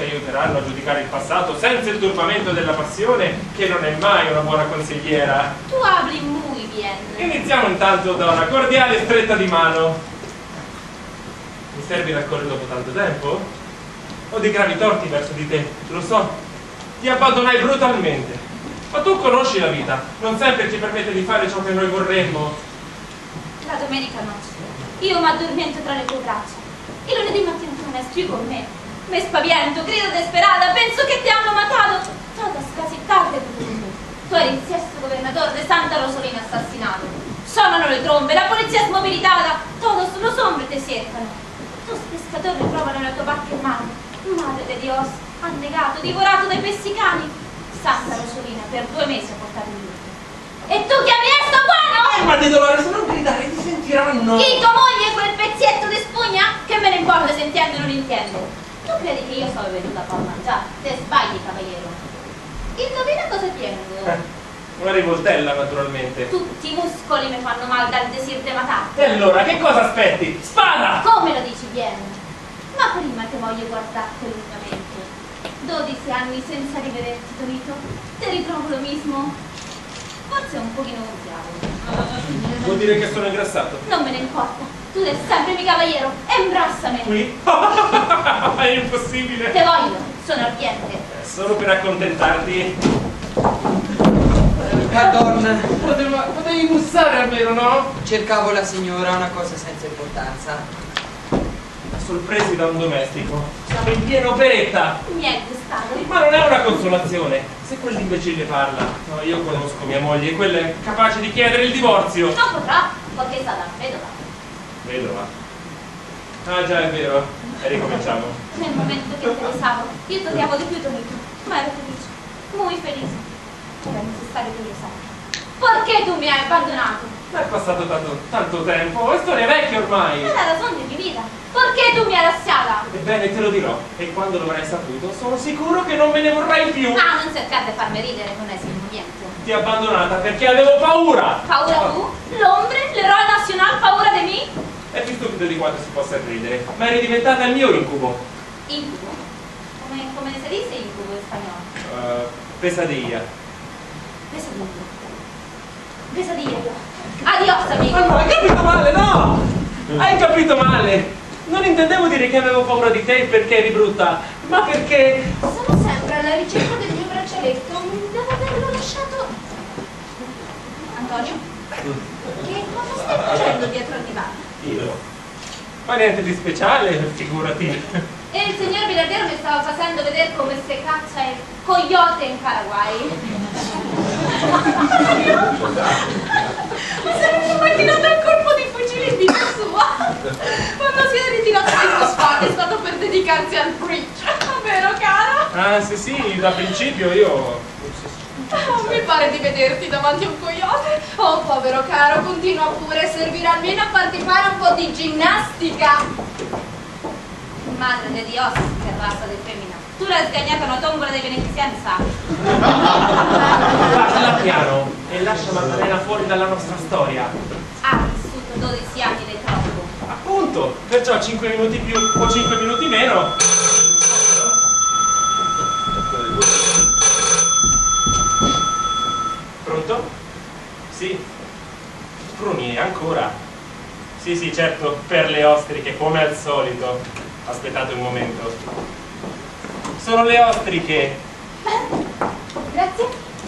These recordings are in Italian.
ci aiuteranno a giudicare il passato senza il turbamento della passione, che non è mai una buona consigliera. Tu habli muy bien. Iniziamo intanto da una cordiale stretta di mano. Mi servi raccorrere dopo tanto tempo? Ho dei gravi torti verso di te, lo so. Ti abbandonai brutalmente. Ma tu conosci la vita, non sempre ci permette di fare ciò che noi vorremmo. La domenica notte io mi addormento tra le tue braccia. Il lunedì mattina tu non esci più con me. Me spavento, grido desperata, penso che ti hanno matato. Todas casi tarde. Tu eri il sesto governatore de Santa Rosolina assassinato. Suonano le trombe, la polizia è smobilitata. Todos los hombres te cercano. Tus pescatori trovano la tua barca in mare. Madre de Dios, annegato, divorato dai messicani. Santa Rosolina per 2 mesi ha portato in luce. E tu chiami esto bueno? Ma di dolore, se non gridare ti sentiranno. Chi, tua moglie, quel pezzetto di spugna? Che me ne importa se intende o non intende? Tu credi che io sono venuta qua a mangiare? Te sbagli, cavaliere. Indovina cosa tengo? Una rivoltella, naturalmente. Tutti i muscoli mi fanno male dal desir de matarti. E allora, che cosa aspetti? Spada! Come lo dici bene? Ma prima che voglio guardarti lungamente. 12 anni senza rivederti, Tonito. Te ritrovo lo mismo? Forse un pochino gonfiato. Vuol dire che sono ingrassato? Non me ne importa. Tu sei sempre mi cavaliero. Embrassami. Qui? È impossibile. Te voglio, sono ardiente. Solo per accontentarti. Madonna, Potevi bussare almeno, no? cercavo la signora, una cosa senza importanza. Sorpresi da un domestico. Siamo in piena operetta. Niente, stato. Ma non è una consolazione. Se quell'imbecille parla. No, io conosco mia moglie, quella è capace di chiedere il divorzio. Non potrà, perché è stata vedova. Vedova. Ah già, è vero. E ricominciamo. Nel momento che te ne savo, io ti odiavo di più, Tonito. Ma ero felice, muy felice. Era necessario che io sappia. Perché tu mi hai abbandonato? Ma è passato tanto tempo, è storia vecchia ormai. È la ragione di vita. Perché tu mi hai lasciata? Ebbene, te lo dirò. E quando lo avrai saputo, sono sicuro che non me ne vorrai più. Ah, non cercare di farmi ridere con esse niente. Ti ho abbandonata perché avevo paura. Paura tu? L'ombre? L'eroe nazionale paura di me? È più stupido di quanto si possa credere. Ma eri diventata il mio incubo. Incubo? Come si dice incubo in spagnolo? Pesadilla. Pesadilla. Pesadilla. Adios, amico. Ma no, hai capito male, no! Hai capito male. Non intendevo dire che avevo paura di te perché eri brutta, ma perché... Sono sempre alla ricerca del mio braccialetto. Devo averlo lasciato. Antonio? Che cosa stai facendo dietro al divano? Io? Ma niente di speciale, figurati. E il signor Bilardiero mi stava facendo vedere come si caccia il coyote in Paraguay. Mi sono immaginato il corpo di fucile in vita sua. Quando si è ritirato dai fosfati è stato per dedicarsi al bridge. Vero, caro? Ah, sì, da principio io... Oh, mi pare di vederti davanti a un coyote. Oh, povero caro, continua pure, servirà almeno a farti fare un po' di ginnastica. Madre di Dios, che razza di femmina. Tu l'hai sgagnata una tombola dei veneziani, sai? Parla piano e lascia Maddalena fuori dalla nostra storia. Ha vissuto 12 anni di troppo. Appunto, perciò 5 minuti più o 5 minuti meno. Pronto? Sì. Pruni, ancora? Sì, certo, per le ostriche, come al solito. Aspettate un momento. Sono le ostriche. Grazie.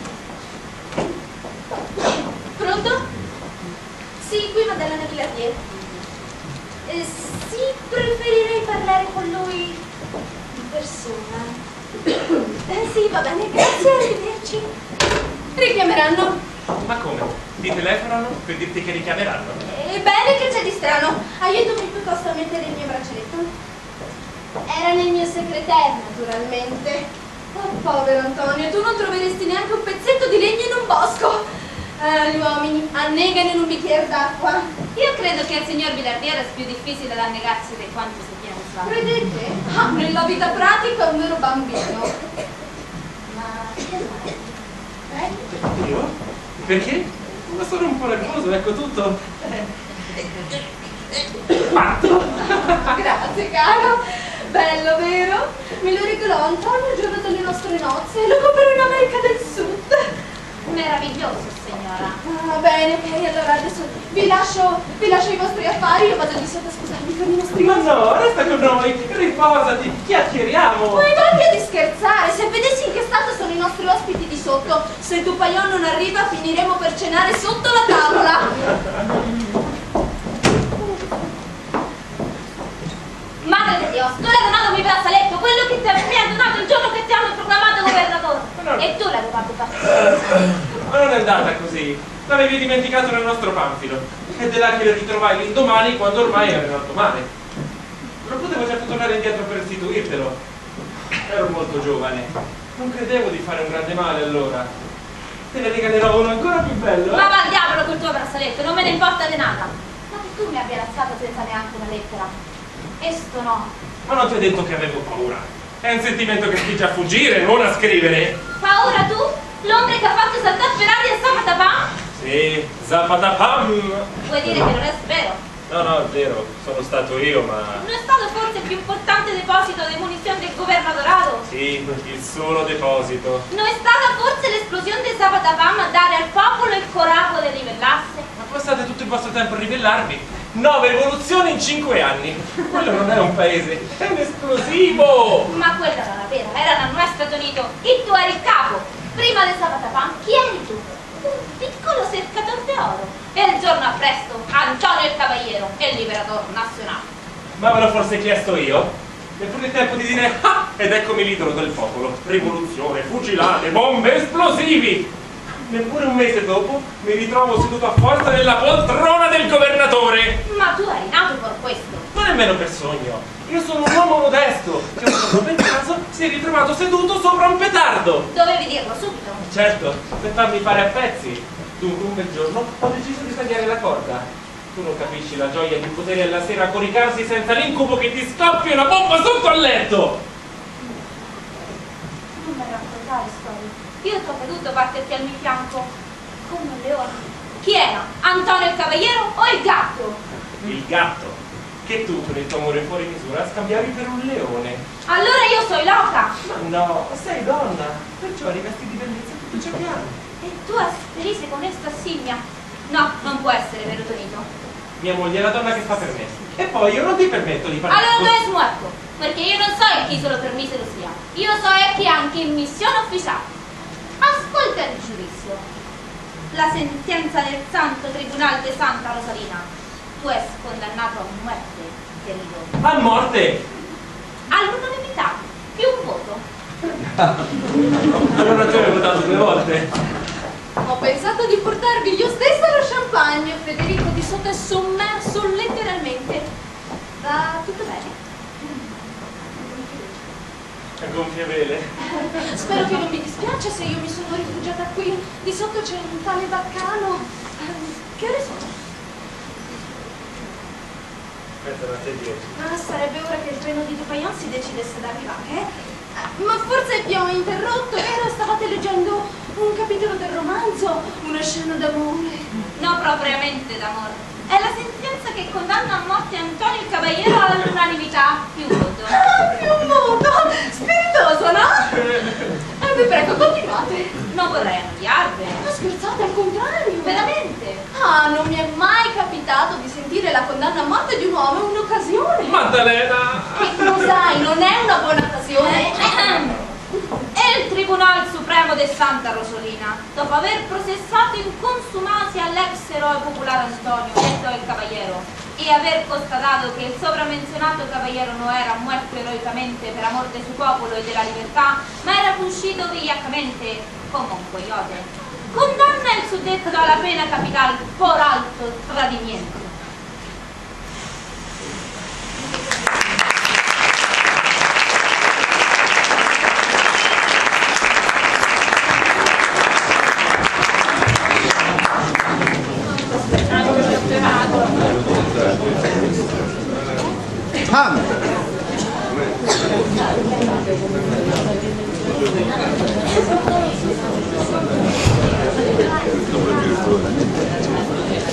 Pronto? Sì, qui Maddalena Bilardier. Sì, preferirei parlare con lui in persona. Sì, va bene, grazie, arrivederci. Richiameranno? Ma come? Ti telefonano per dirti che richiameranno? Bene, che c'è di strano? Aiutami piuttosto a mettere il mio braccialetto. Era nel mio segreterio, naturalmente. Oh, povero Antonio, tu non troveresti neanche un pezzetto di legno in un bosco. Gli uomini annegano in un bicchiere d'acqua. Io credo che al signor Bilardiere è più difficile da annegarsi di quanto si pensa. Credete? Ah, nella vita pratica è un vero bambino. Ma che fai? Io? Perché? Ma sono un po' nervoso, ecco tutto. Fatto! Grazie, caro. bello, vero? Me lo regalò Antonio il giorno delle nostre nozze e lo comprò in America del Sud. Meraviglioso, signora. Ah, bene, ok, allora adesso vi lascio i vostri affari, io vado di sotto a scusarmi con i nostri Ma no, resta con noi, riposati, chiacchieriamo. Ma hai voglia di scherzare? Se vedessi in che stato sono i nostri ospiti di sotto, se il Dupaion non arriva finiremo per cenare sotto la tavola. Madre di Dio, tu l'hai donato mi braccialetto, quello che mi ha donato il giorno che ti hanno proclamato governatore. E tu l'hai donato Ma non è andata così. L'avevi dimenticato nel nostro panfilo. Ed è là che lo ritrovai l'indomani quando ormai era andato male. Non potevo certo tornare indietro per restituirtelo. Ero molto giovane. Non credevo di fare un grande male allora. Te ne regalerò uno ancora più bello. Ma va al diavolo col tuo braccialetto, non me ne importa di nada. Ma che tu mi abbia lasciato senza neanche una lettera. E sto no. Ma non ti ho detto che avevo paura. È un sentimento che spinge a fuggire, non a scrivere. Paura tu? L'ombre che ha fatto saltare Ferrari e Zapatapam? Sì, Zapatapam. Vuoi dire che non è vero? No, è vero, sono stato io, ma... Non è stato forse il più importante deposito di munizioni del governatorato? Sì, il solo deposito. Non è stata forse l'esplosione di Zapatapam a dare al popolo il coraggio di ribellasse? Ma passate tutto il vostro tempo a ribellarvi. 9 rivoluzioni in 5 anni. Quello non è un paese, è un esplosivo. Ma quella non era vera, era non è Stato Unito. E tu eri il capo. Prima del Zapatapam, chi eri tu? Un piccolo cercatore d'oro. E il giorno appresso, Antonio il Cavaliero e il liberatore nazionale. Ma ve l'ho forse chiesto io? Neppure il tempo di dire ah! Ed eccomi l'idolo del popolo. Rivoluzione, fucilate, bombe, esplosivi. Neppure un mese dopo mi ritrovo seduto a forza nella poltrona del governatore. Ma tu eri nato per questo. Ma nemmeno per sogno. Io sono un uomo modesto che un giorno per caso si è ritrovato seduto sopra un petardo. Dovevi dirlo subito. Certo, per farmi fare a pezzi. Dunque un bel giorno ho deciso di tagliare la corda. Tu non capisci la gioia di poter alla sera coricarsi senza l'incubo che ti scoppia una bomba sotto al letto. Non mi raccontare storie. Io ti ho veduto batterti al mio fianco come un leone. Chi era? Antonio il Cavaliero o il gatto? Il gatto, che tu con il tuo amore fuori misura scambiavi per un leone. Allora io sono loca. Ma no, sei donna, perciò rivesti di bellezza tutto ciò che hai. E tu asperise con questa scimmia? No, non può essere, vero Tonino? Mia moglie è la donna che fa per me. E poi io non ti permetto di parlare. Allora non è muerto, perché io non so chi se lo permise lo sia. Io so chi anche in missione ufficiale. Ascolta il giudizio. La sentenza del Santo Tribunale di Santa Rosalina. Tu sei condannato a morte, querido. A morte! All'unanimità, più un voto. Allora tu hai votato 2 volte. Ho pensato di portarvi io stessa lo champagne. Federico di sotto è sommerso letteralmente. Va tutto bene? A gonfie vele. Spero che non mi dispiace se io mi sono rifugiata qui. Di sotto c'è un tale baccano. Che ore sono? Mezzanotte 10. Ah, sarebbe ora che il treno di Dupaion si decidesse ad arrivare, Ma forse vi ho interrotto, vero? Stavate leggendo un capitolo del romanzo, una scena d'amore. No, propriamente d'amore. È la sentenza che condanna a morte Antonio il Cavaliero all'unanimità. Più un voto. Ah, più un voto! Spiritoso, no? Vi prego, continuate. Non vorrei annoiarvi. Ma scherzate, al contrario. Veramente? Ah, non mi è mai capitato di sentire la condanna a morte di un uomo, è un'occasione. Maddalena! Che cos'hai? Non è una buona occasione? E il Tribunale Supremo di Santa Rosolina, dopo aver processato in consumasi all'ex eroe popolare Antonio, detto il Cavaliero, e aver constatato che il sopramenzionato Cavaliero non era muerto eroicamente per amor del suo popolo e della libertà, ma era fuggito vigliaccamente come un coyote, condanna il suddetto alla pena capitale por alto tradimento.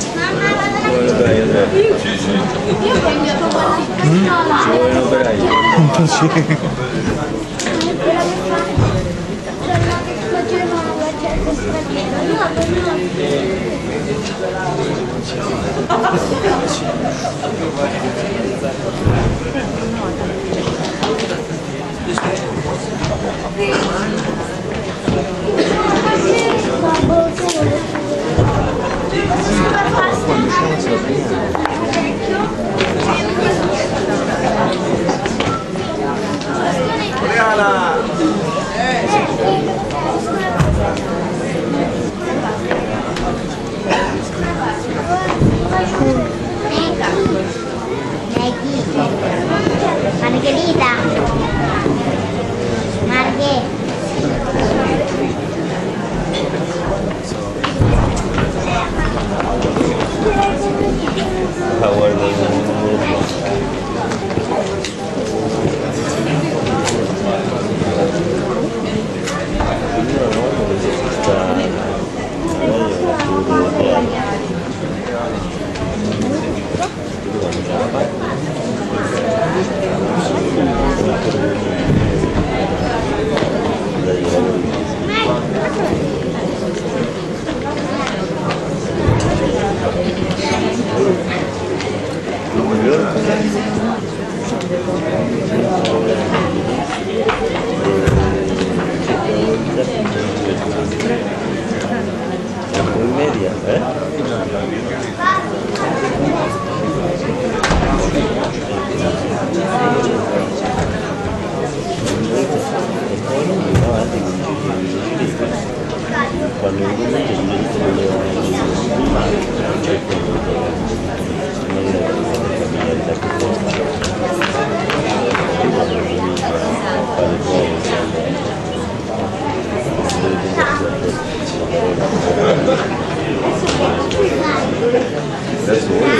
Io ho cambiato quasi. Ci vuole un operaio. Margherita. Marghe. That's all.